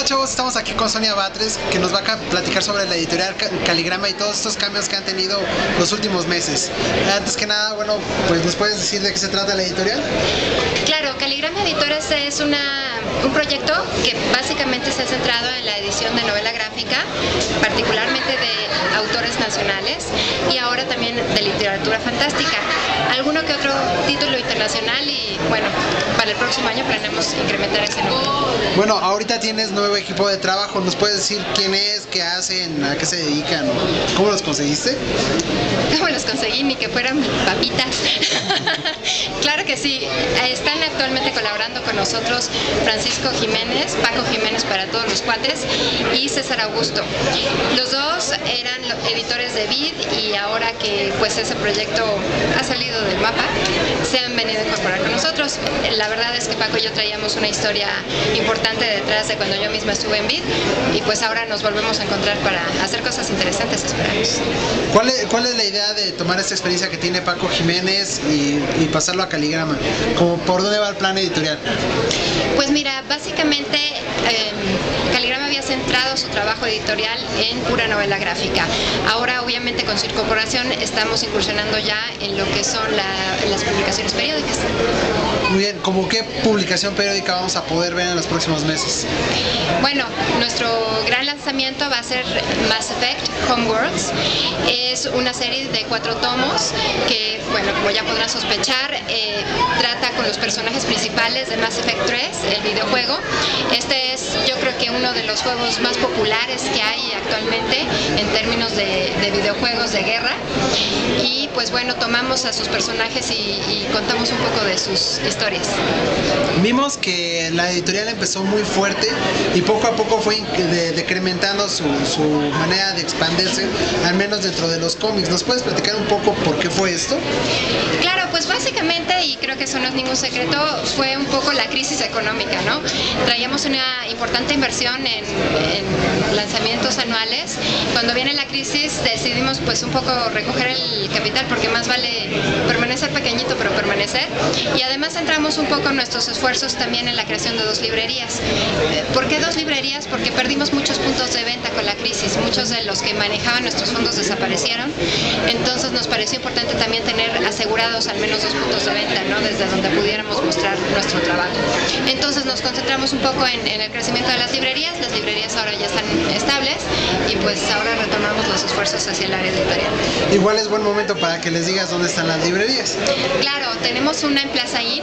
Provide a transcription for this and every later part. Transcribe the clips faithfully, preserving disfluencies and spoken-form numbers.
Hola chavos, estamos aquí con Sonia Batres, que nos va a platicar sobre la editorial Caligrama y todos estos cambios que han tenido los últimos meses. Antes que nada, bueno, pues ¿nos puedes decir de qué se trata la editorial? Claro, Caligrama Editores es una, un proyecto que básicamente se ha centrado en la edición de novela gráfica, particularmente de autores nacionales y ahora también de literatura fantástica. Alguno que otro título internacional y bueno, para el próximo año planeamos incrementar ese número. Bueno, ahorita tienes nuevo equipo de trabajo, ¿nos puedes decir quién es, qué hacen, a qué se dedican, cómo los conseguiste? ¿Cómo los conseguí? Ni que fueran papitas. Claro que sí, están actualmente colaborando con nosotros Francisco Jiménez, Paco Jiménez para todos los cuates y César Augusto. Los dos eran editores de Vid y ahora que pues ese proyecto ha salido del mapa, se han venido a incorporar con nosotros. La verdad es que Paco y yo traíamos una historia importante detrás de cuando yo misma estuve en Vid y pues ahora nos volvemos a encontrar para hacer cosas interesantes, esperamos. ¿Cuál es, cuál es la idea de tomar esta experiencia que tiene Paco Jiménez y, y pasarlo a Caligrama? ¿Cómo, ¿Por dónde va el plan editorial? Pues mira, básicamente eh, Caligrama había centrado su trabajo editorial en pura novela gráfica. Ahora obviamente con su incorporación estamos incursionando ya en lo que son la, las publicaciones periódicas. Muy bien, ¿cómo qué publicación periódica vamos a poder ver en los próximos meses? Bueno, nuestro gran lanzamiento va a ser Mass Effect Homeworlds. Es una serie de cuatro tomos que, bueno, como ya podrán sospechar, eh, trata con los personajes principales de Mass Effect tres, el videojuego. Este es, yo creo que uno de los juegos más populares que hay actualmente en términos de, de videojuegos de guerra. Y pues bueno, tomamos a sus personajes y, y contamos un poco de sus historias. Vimos que la editorial empezó muy fuerte y poco a poco fue de, decrementando su, su manera de expandirse, al menos dentro de los cómics. ¿Nos puedes platicar un poco por qué fue esto? Claro, pues básicamente, y creo que eso no es ningún secreto, fue un poco la crisis económica, ¿no? Traíamos una importante inversión en, en lanzamientos anuales. Cuando viene la crisis decidimos pues un poco recoger el capital porque más vale permanecer pequeñito pero permanecer, y además centramos un poco nuestros esfuerzos también en la creación de dos librerías. ¿Por qué dos librerías? Porque perdimos muchos puntos de venta con la crisis, muchos de los que manejaban nuestros fondos desaparecieron, entonces nos pareció importante también tener asegurados al menos dos puntos de venta, ¿no? Desde donde pudiéramos mostrar nuestro trabajo. Entonces nos concentramos un poco en, en el crecimiento de las librerías. Las librerías ahora ya están estables y pues ahora retomamos los esfuerzos hacia el área editorial. Igual es buen momento para que les digas dónde están las librerías. Claro, tenemos una en Plaza In,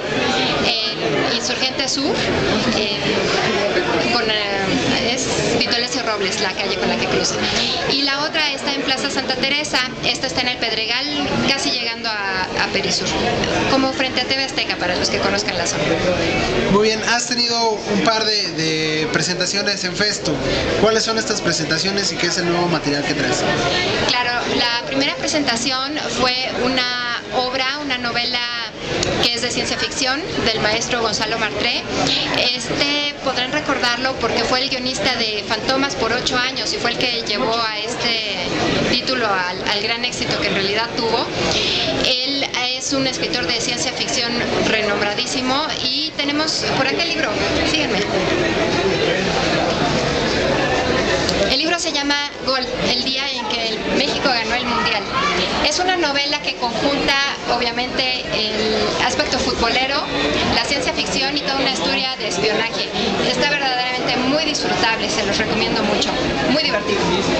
en Insurgente Sur, eh, con, eh, es Vitolesio Robles, la calle con la que cruza. Y la otra está en Plaza Santa Teresa, esta está en el Pedregal, casi llegando a, a Perisur, como frente a T V Azteca para los que conozcan la zona. Muy bien, has tenido un par de, de presentaciones en Festo. ¿Cuáles son estas presentaciones y qué es el nuevo material que traes? Claro, la primera presentación fue una obra, una novela que es de ciencia ficción del maestro Gonzalo Martré. Este podrán recordarlo porque fue el guionista de Fantomas por ocho años y fue el que llevó a este título al, al gran éxito que en realidad tuvo. Él es un escritor de ciencia ficción renombradísimo y tenemos por acá el libro, síganme. El libro se llama Gol, el día en que México ganó el Mundial. Es una novela que conjunta, obviamente, el aspecto futbolero, la ciencia ficción y toda una historia de espionaje. Está verdaderamente muy disfrutable, se los recomiendo mucho, muy divertido.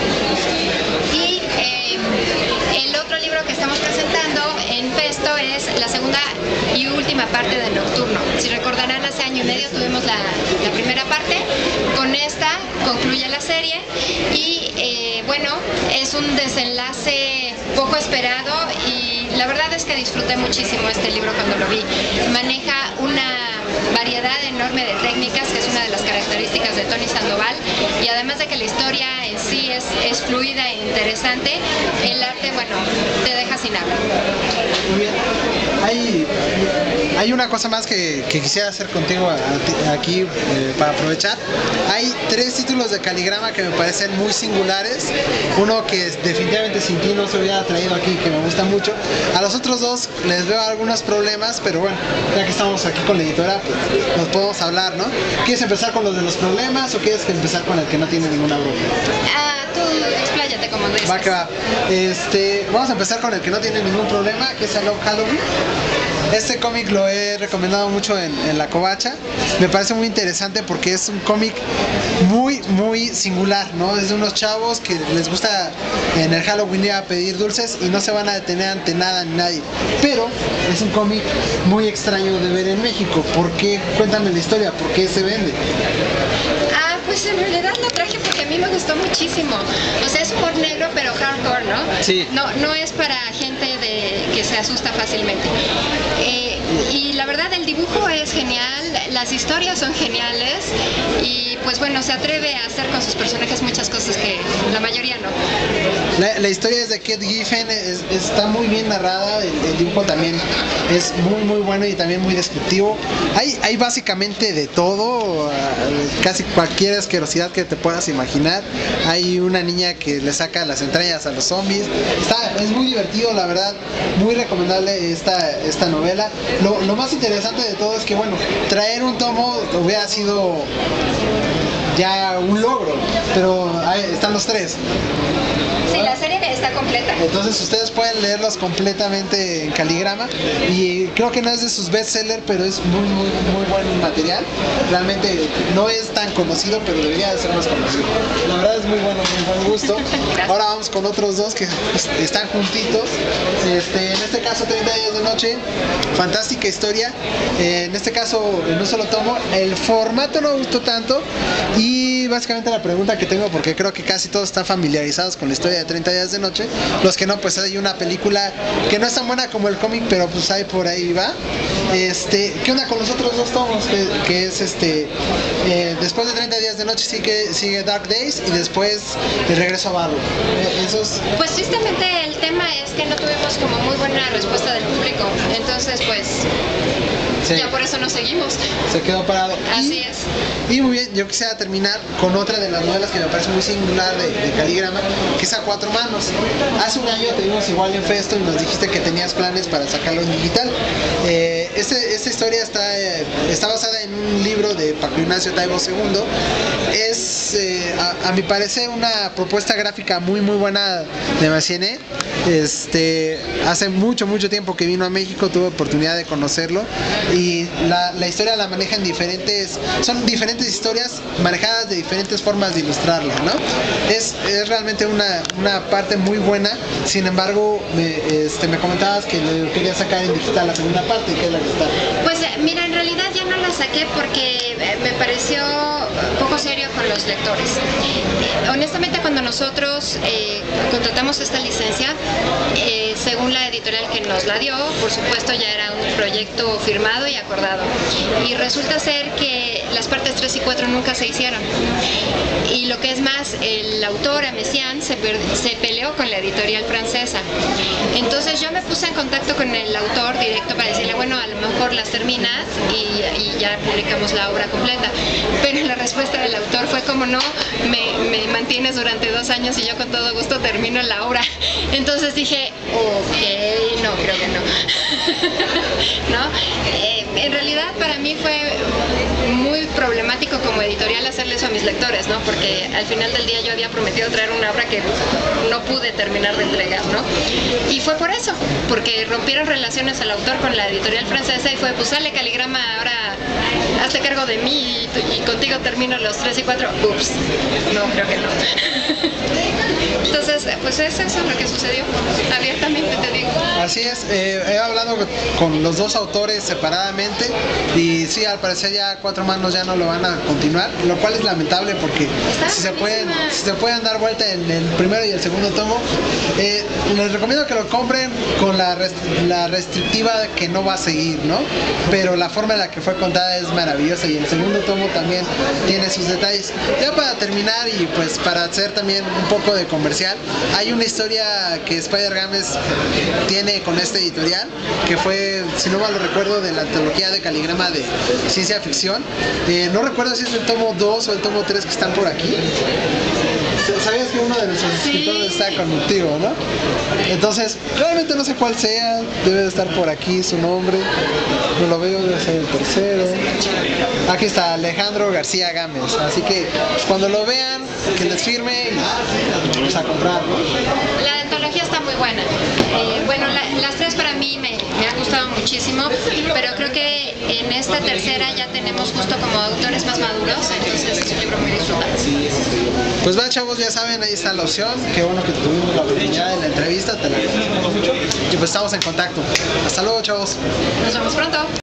Y eh, el otro libro que estamos presentando en Festo es la segunda y última parte de Nocturno. Si recordarán, hace año y medio tuvimos la, la primera parte, con esta concluye la serie y eh, bueno, es un desenlace poco esperado y la verdad es que disfruté muchísimo este libro cuando lo vi. Maneja una variedad enorme de técnicas, que es una de las características de Tony Sandoval, y además de que la historia en sí es, es fluida e interesante, el arte, bueno, te deja sin habla. Muy bien. hay, hay una cosa más que, que quisiera hacer contigo a, a, aquí eh, para aprovechar. Hay tres títulos de Caligrama que me parecen muy singulares. Uno que definitivamente sin ti no se hubiera traído aquí, que me gusta mucho. A los otros dos les veo algunos problemas, pero bueno, ya que estamos aquí con la editora, pues nos podemos hablar, ¿no? ¿Quieres empezar con los de los problemas o quieres empezar con el que no tiene ninguna broma? Ah, tú expláyate como dices. Va que va. Este, vamos a empezar con el que no tiene ningún problema, que es Hello Halloween. Este cómic lo he recomendado mucho en, en La Covacha. Me parece muy interesante porque es un cómic muy, muy singular, ¿no? Es de unos chavos que les gusta en el Halloween ir a pedir dulces y no se van a detener ante nada ni nadie. Pero es un cómic muy extraño de ver en México. ¿Por qué? Cuéntame la historia, ¿por qué se vende? Ah, pues en realidad lo traje porque a mí me gustó muchísimo. O sea, es humor negro pero hardcore, ¿no? Sí. No, no es para gente de, que se asusta fácilmente. Eh, y la verdad el dibujo es genial, las historias son geniales y pues bueno, se atreve a hacer con sus personajes muchas cosas que la mayoría no. La, la historia es de Kate Giffen, es, está muy bien narrada, el, el dibujo también es muy muy bueno y también muy descriptivo. Hay, hay básicamente de todo, casi cualquier asquerosidad que te puedas imaginar. Hay una niña que le saca las entrañas a los zombies. Está, es muy divertido, la verdad, muy recomendable esta, esta novela. Lo, lo más interesante de todo es que, bueno, traer un tomo hubiera sido ya un logro, pero ahí están los tres. Sí, la serie está completa. Entonces ustedes pueden leerlos completamente en Caligrama y creo que no es de sus bestsellers, pero es muy muy muy buen material. Realmente no es tan conocido, pero debería de ser más conocido. La verdad es muy bueno, muy buen gusto. Ahora vamos con otros dos que pues, están juntitos. Este, en este caso treinta días de noche, fantástica historia. Eh, en este caso en un solo tomo. El formato no gustó tanto y básicamente la pregunta que tengo, porque creo que casi todos están familiarizados con la historia de treinta días de noche, los que no, pues hay una película que no es tan buena como el cómic, pero pues ahí por ahí va. Este, ¿qué onda con los otros dos tomos? Que, que es este, eh, después de treinta días de noche sigue, sigue Dark Days y después el regreso a Barro. Eh, esos... Pues tristemente el tema es que no tuvimos como muy buena respuesta del público, entonces pues sí, ya por eso nos seguimos. Se quedó parado. Así y, es. Y muy bien, yo quisiera terminar con otra de las novelas que me parece muy singular de, de Caligrama, que es A Cuatro Manos. Hace un año te vimos igual en Festo y nos dijiste que tenías planes para sacarlo en digital. Eh, este, esta historia está, eh, está basada en un libro de Paco Ignacio Taibo segundo. Es, eh, a, a mi parecer, una propuesta gráfica muy muy buena de Massiene. Este, hace mucho mucho tiempo que vino a México, tuve oportunidad de conocerlo y la, la historia la manejan diferentes, son diferentes historias manejadas de diferentes formas de ilustrarla, ¿no? Es, es realmente una, una parte muy buena. Sin embargo, me, este, me comentabas que lo querías sacar en digital la segunda parte, que es la que está. Pues mira, en realidad ya no la saqué porque me pareció poco serio con los lectores. Honestamente, cuando nosotros eh, contratamos esta licencia, eh, según la editorial que nos la dio, por supuesto ya era un proyecto firmado y acordado. Y resulta ser que las partes tres y cuatro nunca se hicieron. Y lo que es más, el autor, Messiaen, se, se peleó con la editorial francesa. Entonces yo me puse en contacto con el autor directo para decirle, bueno, a lo mejor las terminas y, y ya publicamos la obra completa. Pero la respuesta del autor fue como no, me, me mantienes durante dos años y yo con todo gusto termino la obra. Entonces dije, ok, no, creo que no. ¿No? Eh, en realidad para mí fue muy problemático como editorial hacerle eso a mis lectores, ¿no? Porque al final del día yo había prometido traer una obra que no pude terminar de entregar, ¿no? Y fue por eso, porque rompieron relaciones al autor con la editorial francesa y fue, pues sale Caligrama, ahora hazte cargo de mí y, y contigo termino los tres y cuatro. Ups, no, creo que no. Entonces, pues es eso lo que sucedió, abiertamente te digo. Así es, eh, he hablado con los dos autores separadamente y sí, al parecer ya Cuatro Manos ya ya no lo van a continuar, lo cual es lamentable porque si se pueden si se pueden dar vuelta en el primero y el segundo tomo, eh, les recomiendo que lo compren con la, rest la restrictiva que no va a seguir, ¿no? Pero la forma en la que fue contada es maravillosa y el segundo tomo también tiene sus detalles. Ya para terminar y pues para hacer también un poco de comercial, hay una historia que Spider Games tiene con este editorial, que fue, si no mal lo recuerdo, de la antología de Caligrama de ciencia ficción. Eh, no recuerdo si es el tomo dos o el tomo tres que están por aquí. Sabías que uno de nuestros escritores está contigo, ¿no? Entonces, realmente no sé cuál sea, debe de estar por aquí su nombre. No lo veo, debe ser el tercero. Aquí está Alejandro García Gámez. Así que pues, cuando lo vean, que les firme y vamos a comprar, ¿no? La antología está muy buena. Eh, bueno, la, las tres para mí me, me han gustado muchísimo, pero creo que en esta tercera ya tenemos justo como autores más maduros, entonces es un libro muy disfrutable. Pues va, chavos, ya saben, ahí está la opción. Qué bueno que tuvimos la oportunidad de la entrevista, te la agradecemos mucho y pues estamos en contacto. Hasta luego, chavos. Nos vemos pronto.